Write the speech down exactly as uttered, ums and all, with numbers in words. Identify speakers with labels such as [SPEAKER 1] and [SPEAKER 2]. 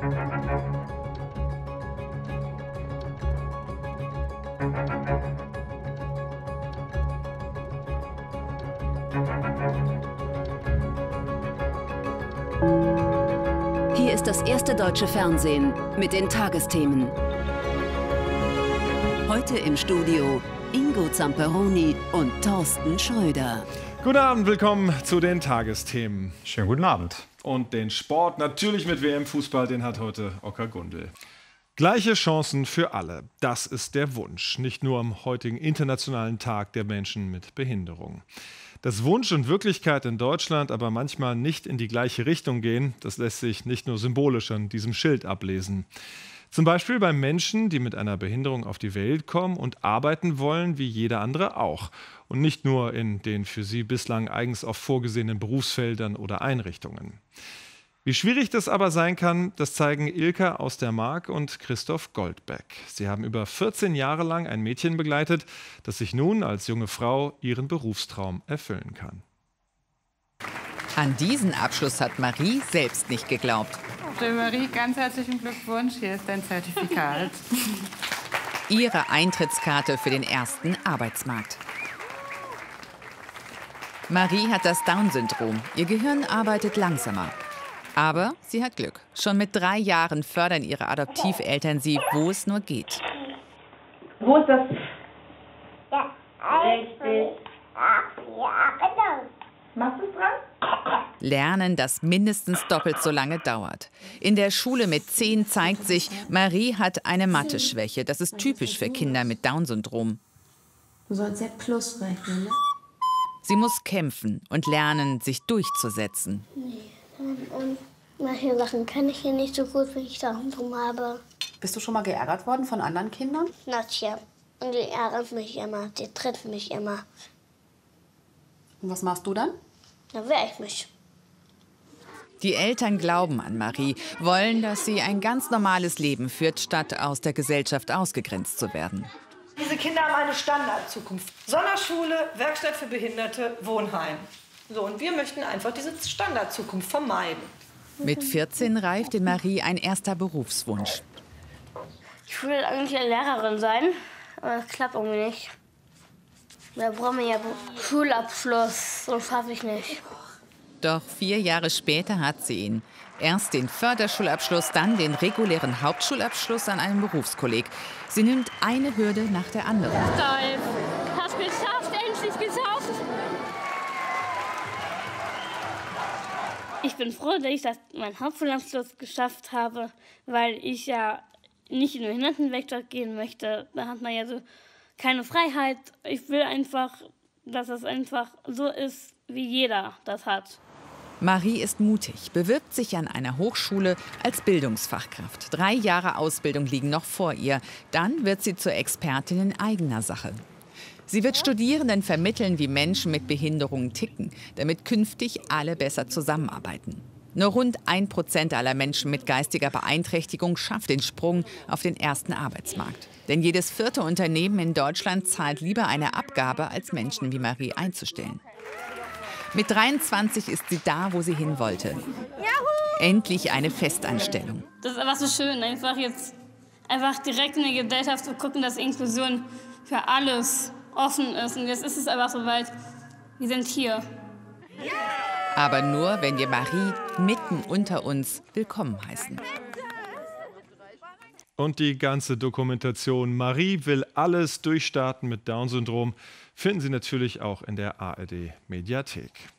[SPEAKER 1] Hier ist das erste deutsche Fernsehen mit den Tagesthemen. Heute im Studio Ingo Zamperoni und Thorsten Schröder.
[SPEAKER 2] Guten Abend, willkommen zu den Tagesthemen.
[SPEAKER 3] Schönen guten Abend.
[SPEAKER 2] Und den Sport, natürlich mit W M-Fußball, den hat heute Oskar Gundel. Gleiche Chancen für alle, das ist der Wunsch, nicht nur am heutigen Internationalen Tag der Menschen mit Behinderung. Dass Wunsch und Wirklichkeit in Deutschland aber manchmal nicht in die gleiche Richtung gehen, das lässt sich nicht nur symbolisch an diesem Schild ablesen. Zum Beispiel bei Menschen, die mit einer Behinderung auf die Welt kommen und arbeiten wollen, wie jeder andere auch. Und nicht nur in den für sie bislang eigens oft vorgesehenen Berufsfeldern oder Einrichtungen. Wie schwierig das aber sein kann, das zeigen Ilka aus der Mark und Christoph Goldbeck. Sie haben über vierzehn Jahre lang ein Mädchen begleitet, das sich nun als junge Frau ihren Berufstraum erfüllen kann.
[SPEAKER 4] An diesen Abschluss hat Marie selbst nicht geglaubt.
[SPEAKER 5] Liebe Marie, ganz herzlichen Glückwunsch, hier ist dein Zertifikat.
[SPEAKER 4] Ihre Eintrittskarte für den ersten Arbeitsmarkt. Marie hat das Down-Syndrom. Ihr Gehirn arbeitet langsamer. Aber sie hat Glück. Schon mit drei Jahren fördern ihre Adoptiveltern sie, wo es nur geht.
[SPEAKER 6] Wo ist das?
[SPEAKER 7] Ja, richtig. Ja, genau.
[SPEAKER 6] Machst du es dran?
[SPEAKER 4] Lernen, das mindestens doppelt so lange dauert. In der Schule mit zehn zeigt sich, Marie hat eine Mathe-Schwäche. Das ist typisch für Kinder mit Down-Syndrom.
[SPEAKER 8] Du sollst ja Plus rechnen, ne?
[SPEAKER 4] Sie muss kämpfen und lernen, sich durchzusetzen.
[SPEAKER 7] Nee. Und manche Sachen kann ich hier nicht so gut, wenn ich Down-Syndrom habe.
[SPEAKER 8] Bist du schon mal geärgert worden von anderen Kindern?
[SPEAKER 7] Nadja. Und die ärgert mich immer, die tritt mich immer.
[SPEAKER 8] Und was machst du dann?
[SPEAKER 7] Da wehre ich mich.
[SPEAKER 4] Die Eltern glauben an Marie, wollen, dass sie ein ganz normales Leben führt, statt aus der Gesellschaft ausgegrenzt zu werden.
[SPEAKER 9] Diese Kinder haben eine Standardzukunft. Sonderschule, Werkstatt für Behinderte, Wohnheim. So, und wir möchten einfach diese Standardzukunft vermeiden.
[SPEAKER 4] Mit vierzehn reift in Marie ein erster Berufswunsch.
[SPEAKER 7] Ich will eigentlich eine Lehrerin sein, aber das klappt irgendwie nicht. Da brauchen wir ja Schulabschluss, so schaffe ich nicht.
[SPEAKER 4] Doch vier Jahre später hat sie ihn. Erst den Förderschulabschluss, dann den regulären Hauptschulabschluss an einem Berufskolleg. Sie nimmt eine Hürde nach der anderen.
[SPEAKER 10] Stolz. Hast geschafft, endlich geschafft.
[SPEAKER 7] Ich bin froh, dass ich das, meinen Hauptschulabschluss geschafft habe, weil ich ja nicht in den Behindertenwerkstatt gehen möchte. Da hat man ja so keine Freiheit. Ich will einfach, dass es einfach so ist, wie jeder das hat.
[SPEAKER 4] Marie ist mutig, bewirbt sich an einer Hochschule als Bildungsfachkraft. Drei Jahre Ausbildung liegen noch vor ihr. Dann wird sie zur Expertin in eigener Sache. Sie wird Studierenden vermitteln, wie Menschen mit Behinderungen ticken, damit künftig alle besser zusammenarbeiten. Nur rund ein Prozent aller Menschen mit geistiger Beeinträchtigung schafft den Sprung auf den ersten Arbeitsmarkt. Denn jedes vierte Unternehmen in Deutschland zahlt lieber eine Abgabe, als Menschen wie Marie einzustellen. Mit dreiundzwanzig ist sie da, wo sie hin wollte. Juhu! Endlich eine Festanstellung.
[SPEAKER 10] Das ist einfach so schön, einfach jetzt einfach direkt in der Gesellschaft zu gucken, dass Inklusion für alles offen ist. Und jetzt ist es einfach soweit, wir sind hier.
[SPEAKER 4] Aber nur, wenn wir Marie mitten unter uns willkommen heißen.
[SPEAKER 2] Und die ganze Dokumentation Marie will alles durchstarten mit Down-Syndrom finden Sie natürlich auch in der A R D-Mediathek.